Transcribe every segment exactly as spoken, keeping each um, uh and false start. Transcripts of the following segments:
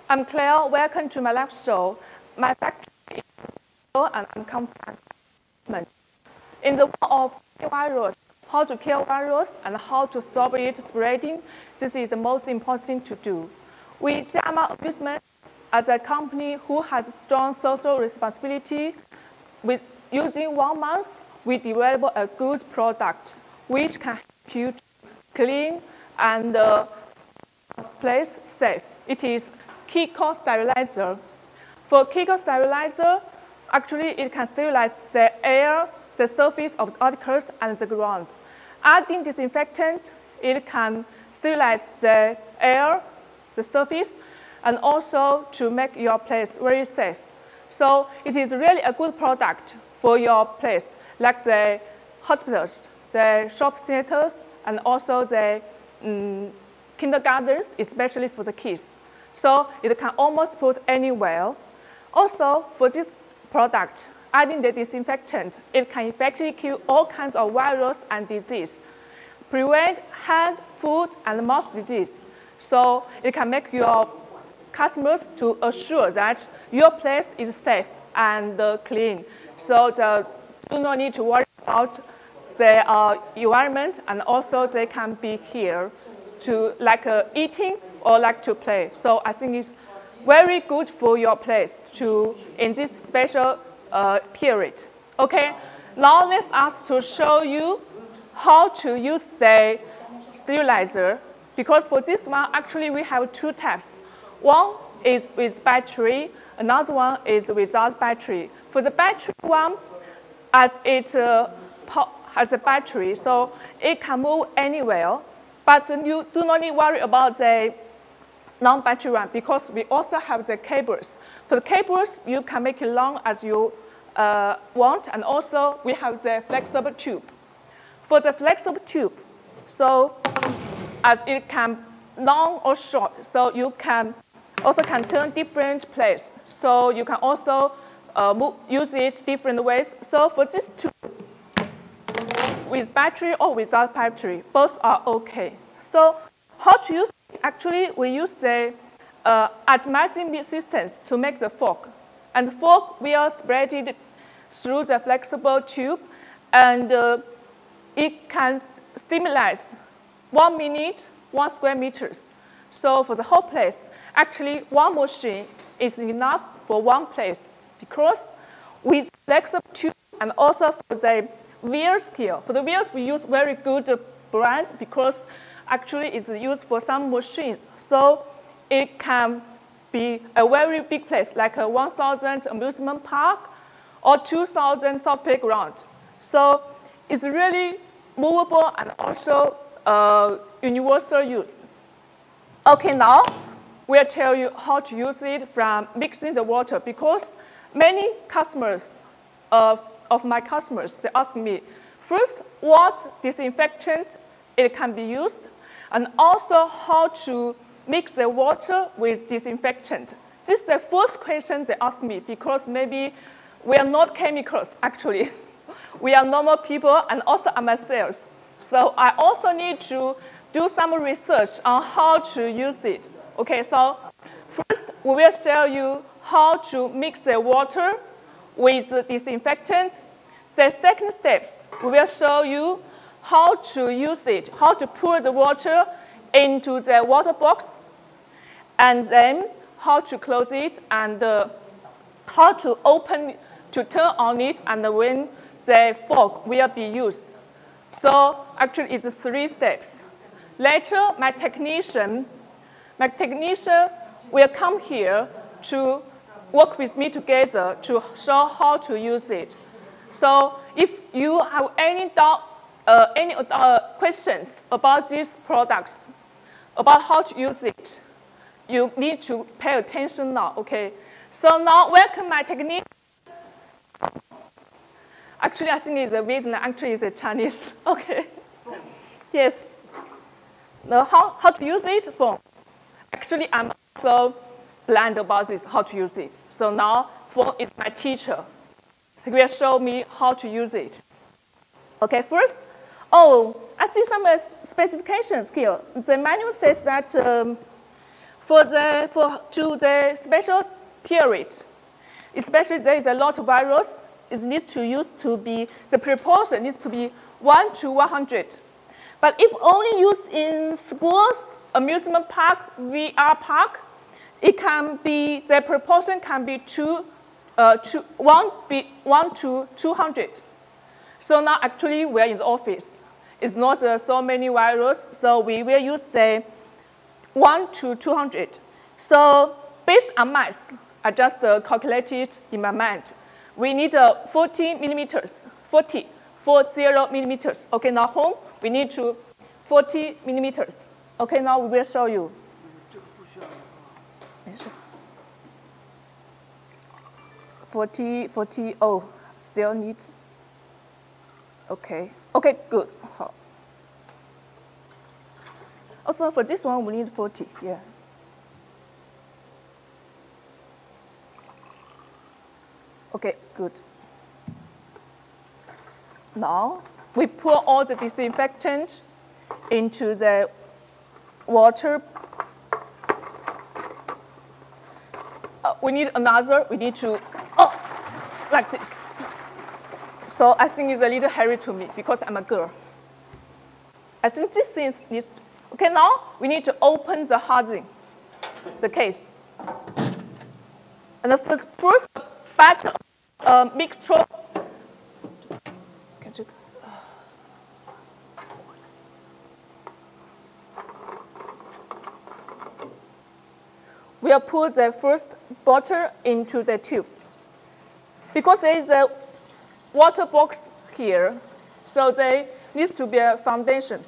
I'm Claire. Welcome to my lab show. My factory is and I'm compact. In the world of virus, how to kill virus and how to stop it spreading, this is the most important thing to do. We JAMMA Amusement, as a company who has strong social responsibility, with using one month, we develop a good product which can help you to clean and uh, place safe. It is Kico Sterilizer. For Kico Sterilizer, actually it can sterilize the air, the surface of the articles, and the ground. Adding disinfectant, it can sterilize the air, the surface, and also to make your place very safe. So it is really a good product for your place, like the hospitals, the shop centers, and also the um, kindergartens, especially for the kids. So it can almost put anywhere. Also, for this product, adding the disinfectant, it can effectively kill all kinds of virus and disease, prevent hand, foot, and mouth disease. So it can make your customers to assure that your place is safe and uh, clean. So they do not need to worry about the uh, environment, and also they can be here to like uh, eating or like to play. So I think it's very good for your place to in this special uh, period. Okay, now let's ask to show you how to use the sterilizer. Because for this one, actually we have two types. One is with battery, another one is without battery. For the battery one, as it uh, has a battery, so it can move anywhere. But you do not need to worry about the non-battery one, because we also have the cables. For the cables, you can make it long as you uh, want, and also we have the flexible tube. For the flexible tube, so as it can long or short, so you can also can turn different place. So you can also uh, move, use it different ways. So for this tube, with battery or without battery, both are okay. So how to use it? Actually, we use the uh, automatic systems to make the fork. And the fork will spread it through the flexible tube, and uh, it can stimulate one minute, one square meters. So for the whole place, actually one machine is enough for one place, because with flexible tube and also for the wheels here. For the wheels, we use very good brand, because actually it's used for some machines. So it can be a very big place, like a one thousand amusement park or two thousand soft playground. So it's really movable and also uh, universal use. Okay, now we'll tell you how to use it from mixing the water, because many customers uh, of my customers, they ask me, first, what disinfectant it can be used, and also how to mix the water with disinfectant. This is the first question they ask me, because maybe we are not chemicals, actually. We are normal people, and also I'm a sales. So I also need to do some research on how to use it. Okay, so first we will show you how to mix the water with the disinfectant. The second steps, we will show you how to use it, how to pour the water into the water box, and then how to close it, and uh, how to open, to turn on it, and when the fork will be used. So actually it's three steps. Later, my technician, my technician will come here to work with me together to show how to use it. So if you have any doubt, uh, any uh, questions about these products, about how to use it, you need to pay attention now, okay? So now, welcome my technician. Actually, I think it's a Vietnam, actually it's a Chinese, okay? Yes. Now, how, how to use it? Phong. Actually, I'm also blind about this, how to use it. So now, Phong is my teacher. He will show me how to use it. Okay, first, oh, I see some uh, specifications here. The manual says that um, for the for to the special period, especially there is a lot of virus, it needs to use to be the proportion needs to be one to one hundred. But if only used in schools, amusement park, V R park, it can be the proportion can be two, uh, two one be one to two hundred. So now actually we're in the office. It's not uh, so many virus, so we will use the one to two hundred. So based on math, I just uh, calculated in my mind. We need uh, forty millimeters, forty, forty millimeters. Okay, now home, we need to forty millimeters. Okay, now we will show you. forty, forty, oh, still need. Okay, okay, good. Also, for this one, we need forty, yeah. Okay, good. Now, we pour all the disinfectant into the water. Uh, we need another, we need to, oh, like this. So I think it's a little hairy to me because I'm a girl. I think this thing needs, okay, now we need to open the housing, the case. And the first, first batch of uh, mixture, we'll put the first bottle into the tubes. Because there is a water box here, so there needs to be a foundation.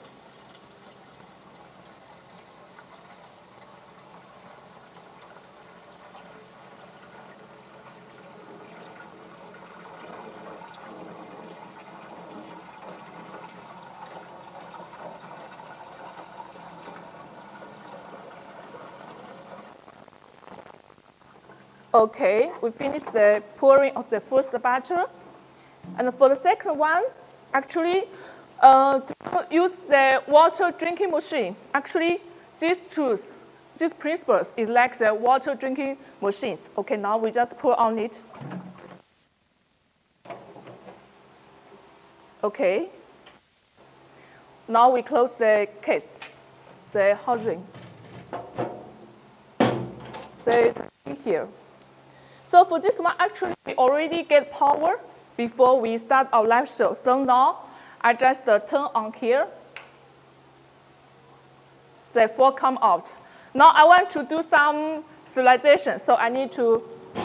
Okay, we finished the pouring of the first batch. And for the second one, actually, uh, to use the water drinking machine. Actually, these tools, these principles is like the water drinking machines. Okay, now we just pour on it. Okay. Now we close the case, the housing. There is here. So for this one, actually, we already get power before we start our live show. So now, I just uh, turn on here. The four come out. Now I want to do some sterilization, so I need to,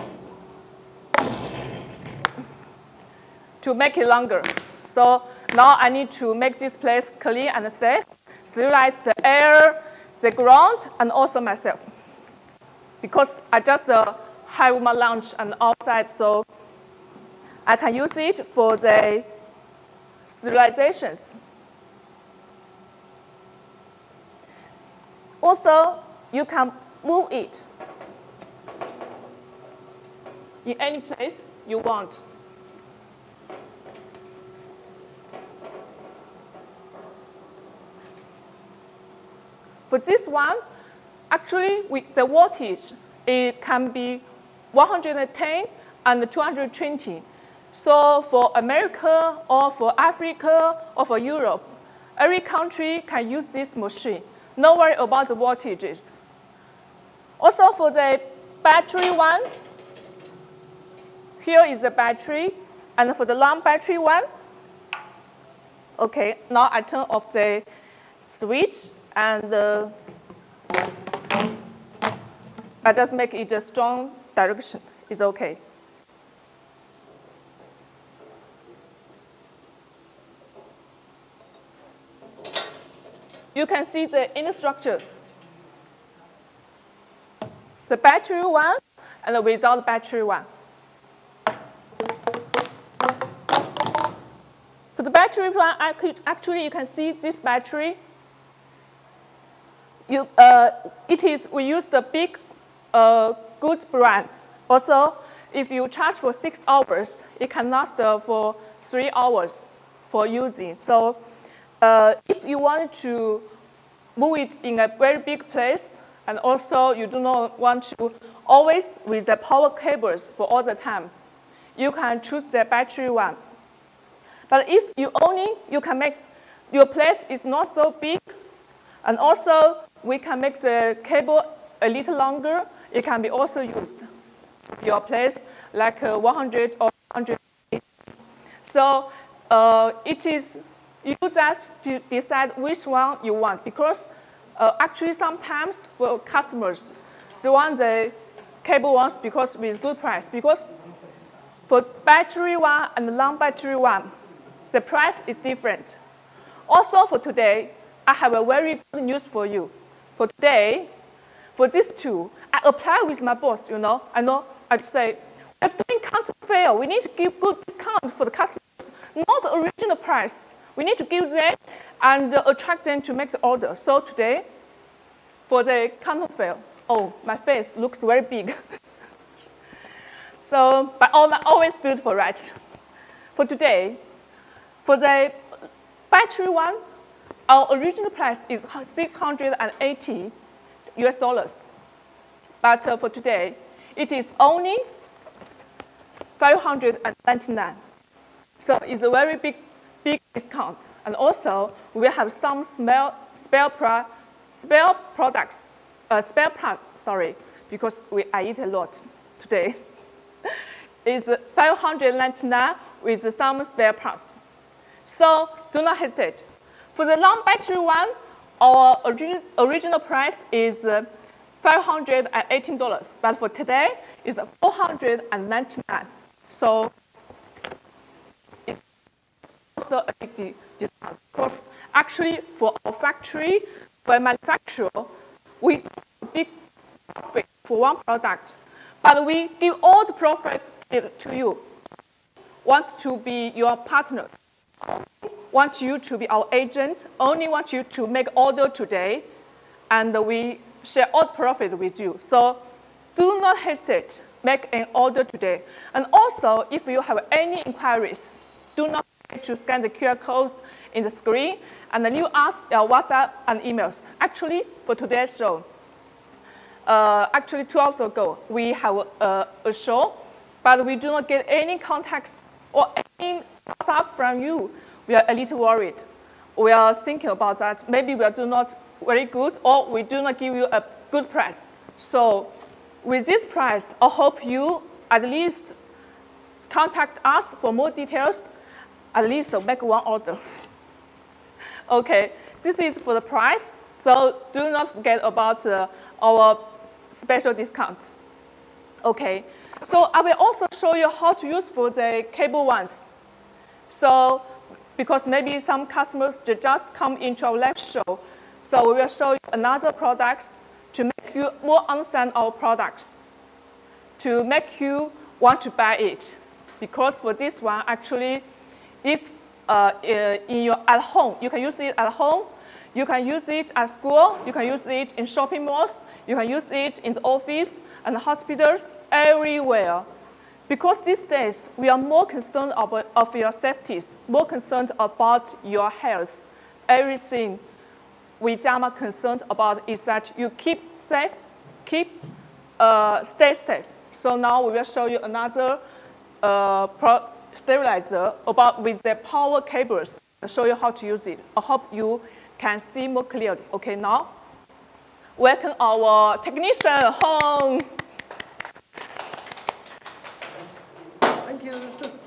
to make it longer. So now I need to make this place clean and safe, sterilize the air, the ground, and also myself. Because I just uh, have my lunch and outside, so I can use it for the sterilizations. Also, you can move it in any place you want. For this one, actually, with the voltage, it can be one hundred ten and two hundred twenty. So for America or for Africa or for Europe, every country can use this machine. No worry about the voltages. Also for the battery one, here is the battery. And for the long battery one, okay, now I turn off the switch and uh, I just make it a strong direction. It's okay. You can see the instructions. The battery one and without battery one. For the battery one, actually you can see this battery. You, uh, it is, we use the big, uh, good brand. Also, if you charge for six hours, it can last uh, for three hours for using. So uh, if you want to move it in a very big place, And also, you do not want to always with the power cables for all the time. You can choose the battery one. But if you only, you can make, your place is not so big, and also we can make the cable a little longer. It can be also used. Your place like uh, one hundred or one hundred. So uh, it is you that to decide which one you want, because uh, actually sometimes for customers, they want the cable ones because with good price. Because for battery one and non-battery one, the price is different. Also for today, I have a very good news for you. For today, for these two, I apply with my boss, you know. I know, I say, we're doing counter fair. We need to give good discount for the customers, not the original price. We need to give them and uh, attract them to make the order. So today, for the counter fair, oh, my face looks very big. So, but always beautiful, right? For today, for the battery one, our original price is six hundred eighty U S dollars. But uh, for today, it is only five hundred ninety-nine. So it's a very big, big discount. And also, we will have some spare, spare, pro, spare products, uh, spare parts, sorry, because we, I eat a lot today. It's five hundred ninety-nine with some spare parts. So do not hesitate. For the long battery one, our origi original price is uh, five hundred eighteen dollars, but for today, it's four hundred ninety-nine dollars. So it's also a big discount. Because actually, for our factory, for manufacturer, we do a big profit for one product, but we give all the profit to you. Want to be your partner. Want you to be our agent, only want you to make order today, and we share all the profit with you. So do not hesitate, make an order today. And also, if you have any inquiries, do not forget to scan the Q R code in the screen and leave us your WhatsApp and emails. Actually, for today's show, uh, actually two hours ago, we have a, a show, but we do not get any contacts or any WhatsApp from you. We are a little worried. We are thinking about that. Maybe we are do not very good, or we do not give you a good price. So with this price, I hope you at least contact us for more details, at least make one order. Okay, this is for the price. So do not forget about uh, our special discount. Okay, so I will also show you how to use for the cable ones. So because maybe some customers just come into our live show. So we will show you another products to make you more understand our products, to make you want to buy it. Because for this one, actually, if uh, in your at home, you can use it at home, you can use it at school, you can use it in shopping malls, you can use it in the office and hospitals, everywhere. Because these days, we are more concerned about of your safety, more concerned about your health. Everything we JAMMA concerned about is that you keep safe, keep, uh, stay safe. So now we will show you another uh, pro sterilizer about with the power cables. I'll show you how to use it. I hope you can see more clearly. Okay, now, welcome our technician, Phong. Thank you.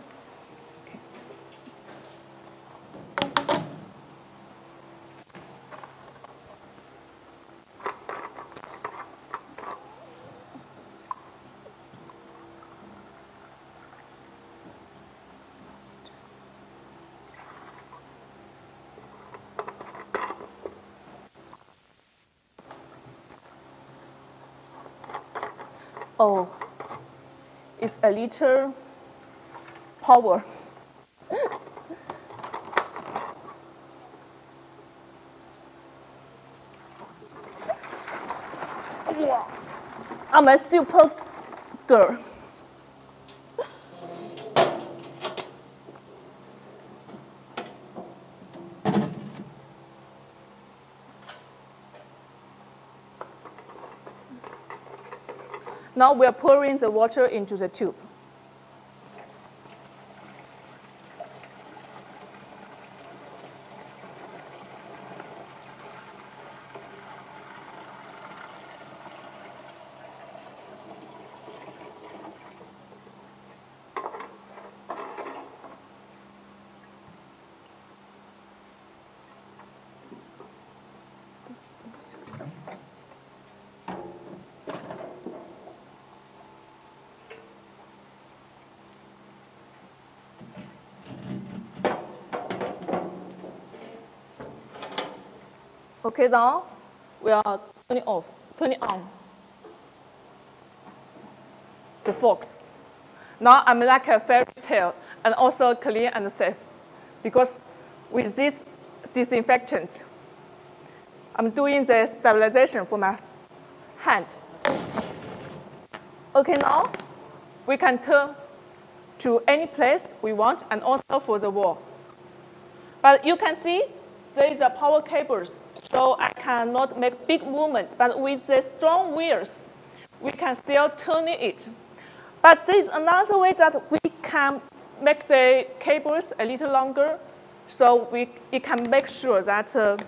Oh, it's a little power. I'm a super girl. Now we are pouring the water into the tube. Okay, now we are turning off, turning on the forks. Now I'm like a fairy tale and also clean and safe because with this disinfectant, I'm doing the sterilization for my hand. Okay, now we can turn to any place we want and also for the wall. But you can see there is a power cables, so I cannot make big movement. But with the strong wheels, we can still turn it. But there is another way that we can make the cables a little longer, so we it can make sure that uh,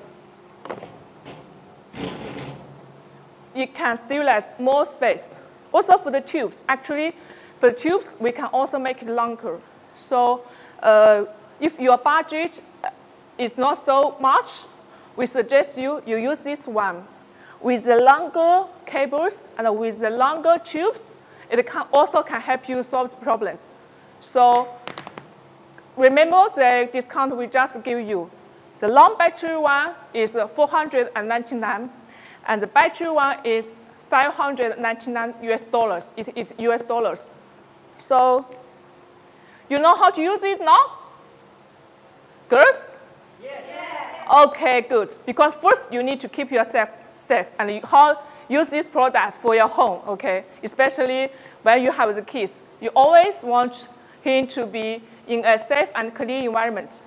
it can sterilize more space. Also for the tubes, actually, for the tubes, we can also make it longer. So uh, if your budget is not so much, we suggest you, you use this one. With the longer cables and with the longer tubes, it can also can help you solve problems. So remember the discount we just give you. The long battery one is four hundred ninety-nine, and the battery one is five hundred ninety-nine U S dollars. It is U S dollars. So you know how to use it now? Girls? Yes. Okay, good. Because first you need to keep yourself safe and you how use these products for your home, okay? Especially when you have the kids. You always want him to be in a safe and clean environment.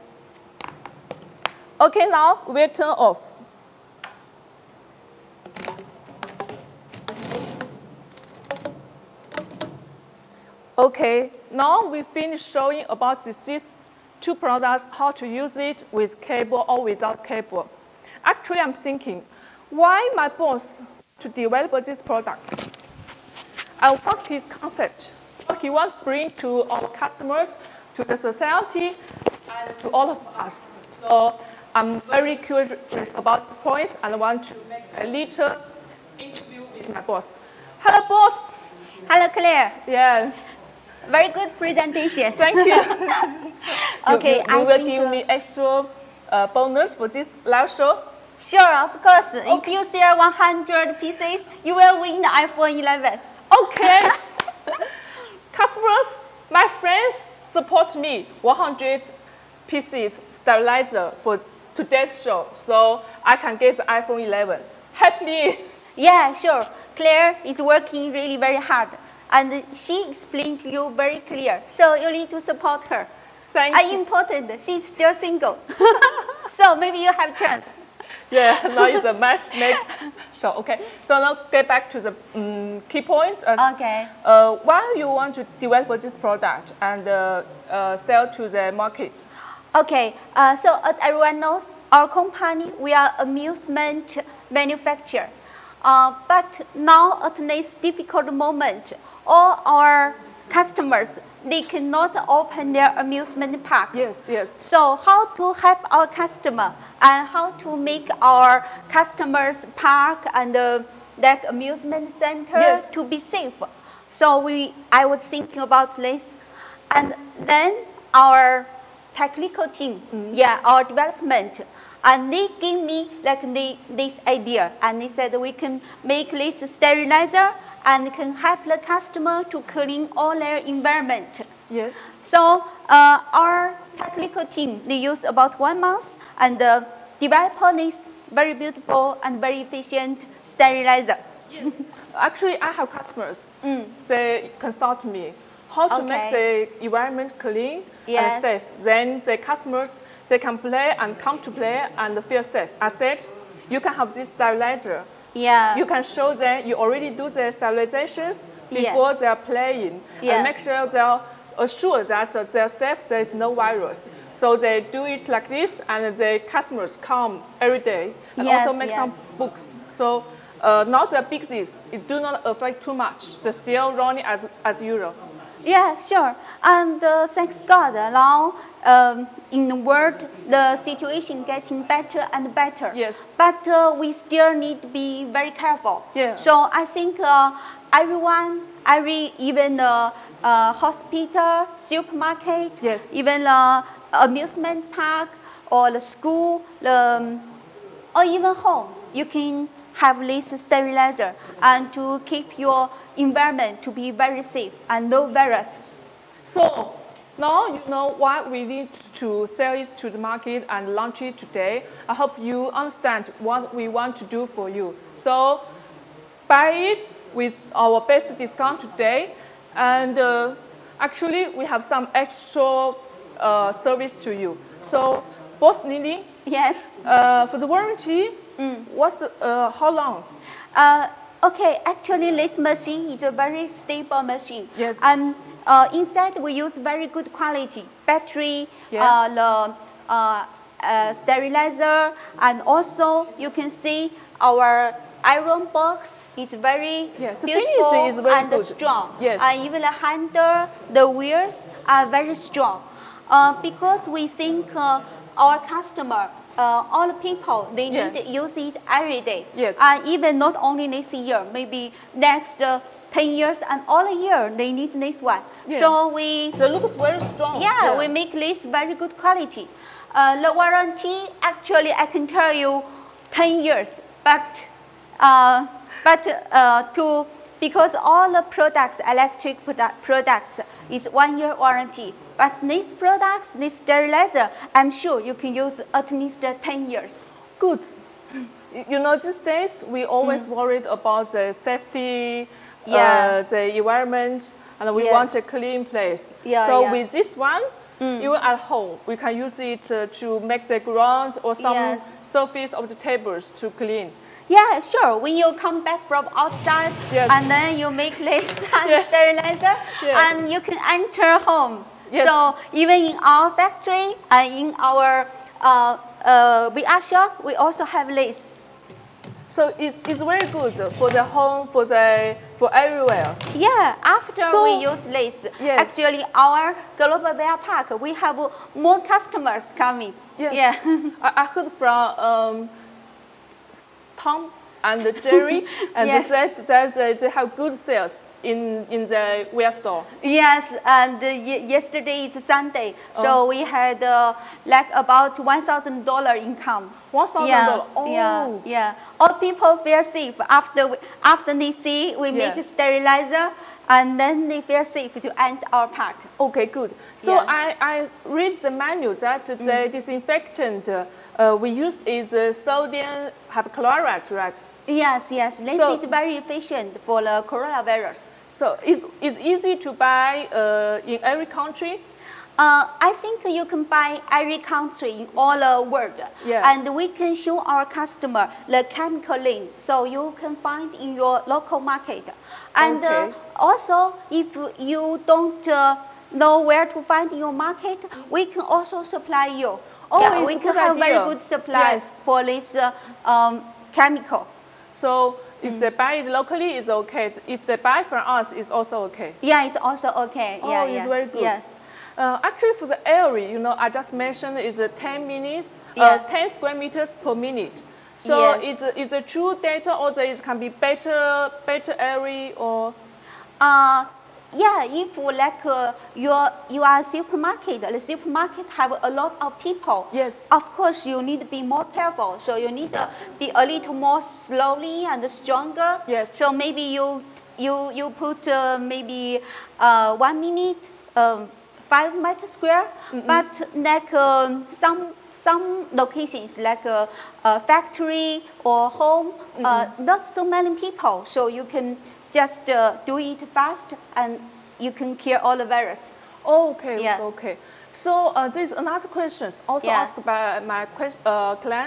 Okay, now we'll turn off. Okay, now we finished showing about this, these two products, how to use it with cable or without cable. Actually, I'm thinking, why my boss to develop this product? I want his concept, what he wants to bring to our customers, to the society, and to all of us. So I'm very curious about this point, and I want to make a little interview with my boss. Hello, boss. Hello, Claire. Yeah. Very good presentation. Thank you. Okay, you, you, you I will think, give uh, me extra uh, bonus for this live show? Sure, of course. Okay. If you sell one hundred pieces, you will win the iPhone eleven. Okay. Customers, my friends support me one hundred pieces sterilizer for today's show, so I can get the iPhone eleven. Help me. Yeah, sure. Claire is working really very hard, and she explained to you very clear. So you need to support her. Thank I you. important, she's still single. So maybe you have chance. Yeah, now it's a match make show. Okay, so now get back to the um, key point. Uh, Okay. Uh, why you want to develop this product and uh, uh, sell to the market? Okay, uh, so as everyone knows, our company, we are amusement manufacturer. Uh, but now at this difficult moment, all our customers, they cannot open their amusement park. Yes, yes. So how to help our customer and how to make our customers park and uh, that amusement center Yes. to be safe. So we, I was thinking about this, and then our technical team, mm-hmm. yeah, our development, and they gave me like the, this idea, and they said we can make this sterilizer and can help the customer to clean all their environment. Yes. So uh, our technical team, they use about one month and uh, develop this very beautiful and very efficient sterilizer. Yes. Actually, I have customers. Mm. They consult me how to Okay. make the environment clean Yes. and safe. Then the customers, they can play and come to play and feel safe. I said, you can have this sterilizer Yeah. You can show them you already do the sterilizations before yeah. they are playing, yeah. and make sure they are assured that uh, they are safe, there is no virus. So they do it like this, and the customers come every day, and yes, also make yes. some books. So uh, not the business, it do not affect too much. They're still running as, as usual. Yeah, sure. And uh, thanks God, now um, in the world, the situation getting better and better. Yes. But uh, we still need to be very careful. Yeah. So I think uh, everyone, every even uh, uh, hospital, supermarket, yes. even uh, amusement park or the school, the, um, or even home, you can have this sterilizer and to keep your environment to be very safe and no virus. So now you know why we need to sell it to the market and launch it today. I hope you understand what we want to do for you. So buy it with our best discount today, and uh, actually we have some extra uh, service to you. So boss Lily, yes, uh, for the warranty, mm. what's the, uh, how long? Uh, okay, actually this machine is a very stable machine. Yes. And uh, inside we use very good quality battery, yeah. uh, the uh, uh, sterilizer, and also you can see our iron box is very yeah, the beautiful finish is very and good. strong. Yes. And even the handle, the wheels are very strong. Uh, because we think uh, our customer, uh, all the people, they yeah. need to use it every day. Yes. And even not only this year, maybe next uh, ten years and all year, they need this one. Yeah. So we... The looks very strong. Yeah, yeah, we make this very good quality. Uh, the warranty, actually, I can tell you ten years, but, uh, but uh, to... Because all the products, electric product, products, is one year warranty. But these products, this sterilizer, I'm sure you can use at least ten years. Good. You know, these days we always mm. worried about the safety, yeah. uh, the environment, and we yes. want a clean place. Yeah, so yeah. with this one, mm. even at home, we can use it uh, to make the ground or some yes. surface of the tables to clean. Yeah, sure. When you come back from outside, yes. and then you make this yeah. sterilizer, yeah. and you can enter home. Yes. So even in our factory and in our uh, uh, V R shop, we also have this. So it's, it's very good for the home, for the for everywhere. Yeah, after so, we use this, yes. actually our global V R park, we have more customers coming. Yes. Yeah. I, I heard from um, Tom and Jerry, and yes. they said that uh, they have good sales in, in the V R store. Yes, and uh, yesterday is Sunday, oh. so we had uh, like about one thousand dollar income. one thousand Yeah, dollars? Oh. yeah, yeah. All people feel safe after, we, after they see we yeah. make a sterilizer, and then they feel safe to enter our park. Okay, good. So yeah. I, I read the manual that mm. the disinfectant uh, uh, we use is uh, sodium hypochlorite, right? Yes, yes. This so, is very efficient for the coronavirus. So it's, it's easy to buy uh, in every country? Uh, I think you can buy every country in all the world. Yeah. And we can show our customer the chemical link, so you can find in your local market. And okay. uh, also, if you don't uh, know where to find in your market, we can also supply you. Oh, yeah, it's we a can good have idea. very good supply yes. for this uh, um, chemical. So if mm. they buy it locally, it's okay. If they buy from us, it's also okay. Yeah, it's also okay. Oh, yeah, it's yeah. very good. Yes. Uh, actually, for the area, you know, I just mentioned is uh, ten minutes, yeah. uh, ten square meters per minute. So yes. is is the true data, or there is can be better better area or? Uh, yeah, if like uh, you're, you are a supermarket, the supermarket have a lot of people. Yes. Of course, you need to be more careful. So you need to be a little more slowly and stronger. Yes. So maybe you you you put uh, maybe uh, one minute, um, five meter square. Mm-hmm. But like um, some some locations like a, a factory or home, mm-hmm. uh, not so many people. So you can just uh, do it fast, and you can cure all the virus. Oh, okay, yeah. okay. So uh, there's another question also yeah. asked by my uh, clients.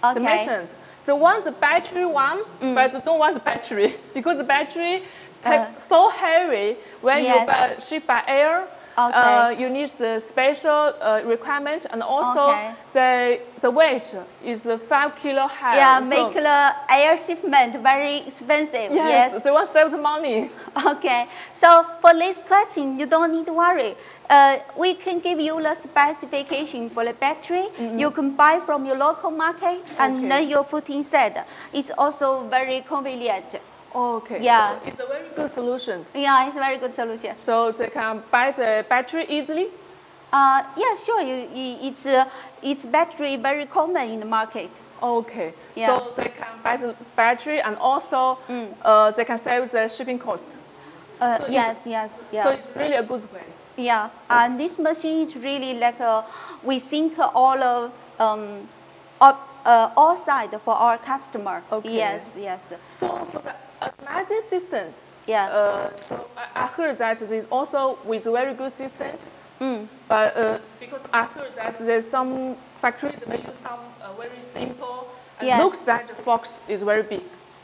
Okay. dimensions. They want the battery one, mm. but they don't want the battery because the battery take uh, so heavy when yes. you buy, ship by air. Okay. Uh, you need the special uh, requirement, and also okay. the the weight is five kilo high. Yeah, so make the air shipment very expensive. Yes, yes. they want to save the money. Okay, so for this question, you don't need to worry. Uh, we can give you the specification for the battery. Mm-hmm. You can buy from your local market, and okay. then you put inside. It's also very convenient. Okay. Yeah. So it's a very good solution. Yeah, it's a very good solution. So they can buy the battery easily? Uh, yeah, sure. You, it's, uh, it's battery very common in the market. Okay. Yeah. So they can buy the battery and also mm. uh, they can save the shipping cost. Uh, so yes, yes, yeah. So it's really a good way. Yeah, and this machine is really like a, we think all of um, all, uh, all sides for our customer. Okay. Yes, yes. So for the automatic systems, yeah. Uh, so I, I heard that there's also with very good systems. Mm. But uh, because I heard that there's some factories that use some uh, very simple and yes. looks that the box is very big.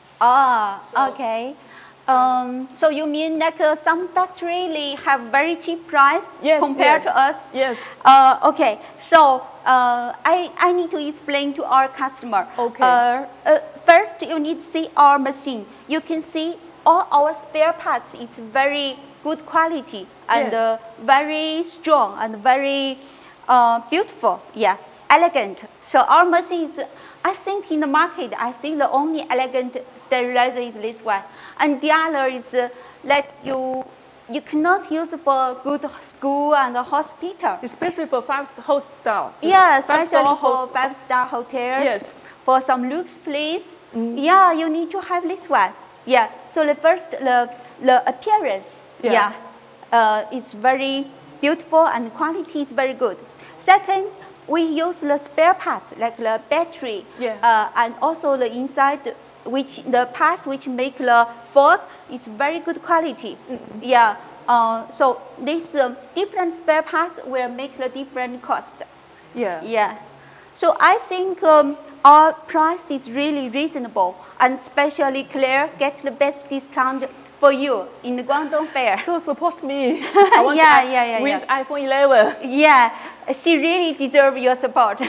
Ah, so, okay. Um, so you mean like uh, some factory they have very cheap price yes, compared yes. to us? Yes. Uh, okay. So uh, I I need to explain to our customer. Okay. Uh, uh, first, you need to see our machine. You can see all our spare parts. It's very good quality and yeah. uh, very strong and very uh, beautiful. Yeah, elegant. So our machine is. I think in the market, I think the only elegant sterilizer is this one, and the other is uh, that you you cannot use for good school and hospital. Especially for five-star hotel. Yeah, especially for five-star hotels. Yes. For some luxe place. Mm. Yeah, you need to have this one. Yeah. So the first, the the appearance. Yeah. yeah uh, it's very beautiful and quality is very good. Second, we use the spare parts like the battery yeah. uh, and also the inside, which the parts which make the fork is very good quality. Mm-hmm. Yeah. Uh, so these um, different spare parts will make the different cost. Yeah. Yeah. So I think um, our price is really reasonable, and especially Claire get the best discount for you in the Guangdong Fair. So support me. I want yeah, to yeah, yeah, with yeah. iPhone eleven. Yeah, she really deserves your support.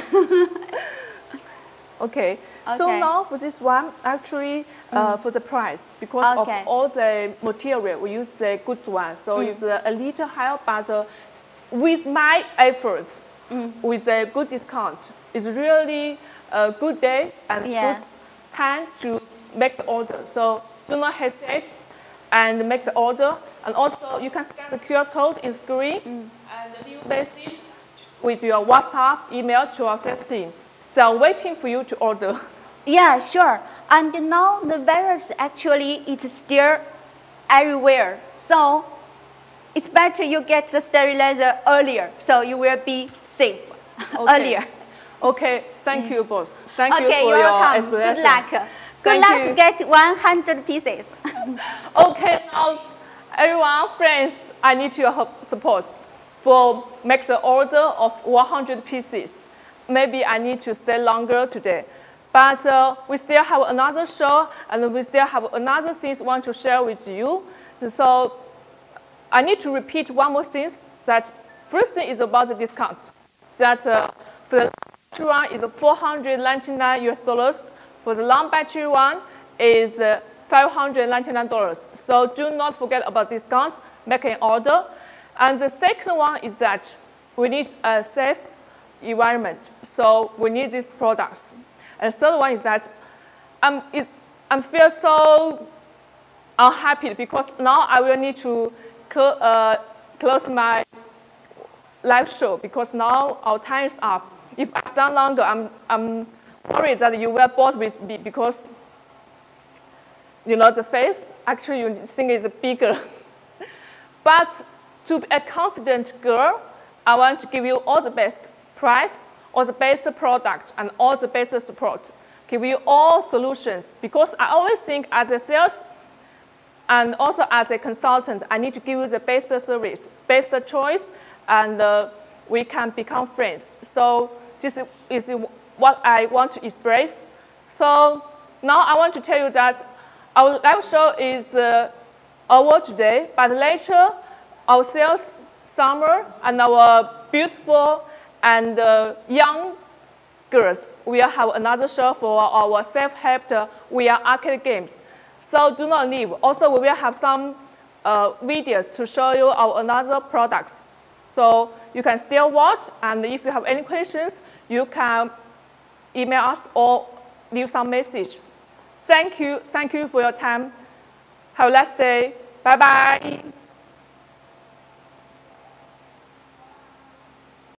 Okay. Okay. So now for this one, actually uh, mm. for the price, because okay. of all the material, we use the good one. So mm. it's a, a little higher, but uh, with my efforts, mm. with a good discount, it's really a good day and yeah. good time to make the order. So do not hesitate and make the order. And also you can scan the Q R code in screen mm. and leave a message with your WhatsApp email to our sales team. They are waiting for you to order. Yeah, sure. And now the virus actually is still everywhere. So it's better you get the sterilizer earlier, so you will be safe okay. earlier. Okay, thank you, boss. Thank okay, you for you're your welcome. explanation. Good luck. Good Thank luck you. to get one hundred pieces. Okay, now everyone, friends, I need your help, support for make the order of one hundred pieces. Maybe I need to stay longer today. But uh, we still have another show, and we still have another things we want to share with you. So I need to repeat one more thing. That first thing is about the discount. That uh, for the battery one is four hundred ninety-nine U S dollars. For the long battery one is uh, five hundred ninety-nine dollars. So do not forget about discount. Make an order. And the second one is that we need a safe environment. So we need these products. And the third one is that I'm, is, I feel so unhappy because now I will need to cl uh, close my live show because now our time is up. If I stand longer, I'm, I'm worried that you will bored with me because you know the face, actually you think is bigger. But to be a confident girl, I want to give you all the best price, all the best product, and all the best support. Give you all solutions because I always think as a sales and also as a consultant, I need to give you the best service, best choice, and uh, we can become friends. So this is what I want to express. So now I want to tell you that our live show is uh, over today, but later our sales summer and our beautiful and uh, young girls will have another show for our self-help V R arcade games. So do not leave. Also, we will have some uh, videos to show you our another products. So you can still watch, and if you have any questions, you can email us or leave some message. Thank you. Thank you for your time. Have a nice day. Bye-bye.